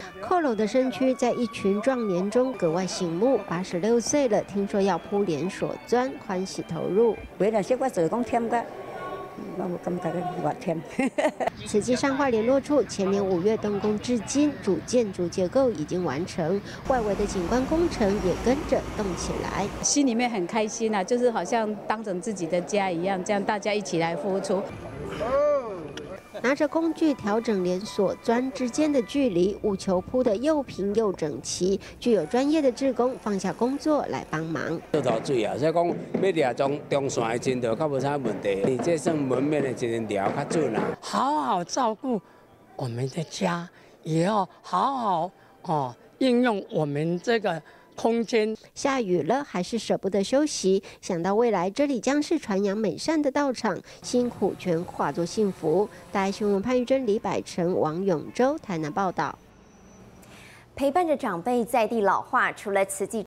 佝偻的身躯在一群壮年中格外醒目。86岁了，听说要铺连锁砖，欢喜投入。 为了说我做工忝个。 我感觉我忝。 慈济上化联络处前年5月动工至今，主建筑结构已经完成，外围的景观工程也跟着动起来， 心里面很开心啊，就是好像当成自己的家一样，这样大家一起来付出。 拿着工具调整连锁砖之间的距离，务求铺得又平又整齐。具有专业的志工放下工作来帮忙。 做头水啊，所以讲要抓中线的针头，较无啥问题。这算门面的一针条较准啊。 好好照顾我们的家，也要好好应用我们这个。 空间下雨了，还是舍不得休息。想到未来这里将是传扬美善的道场，辛苦全化作幸福。大爱新闻潘玉珍、李百成、王永洲台南报道。 陪伴着长辈在地老化，除了慈济。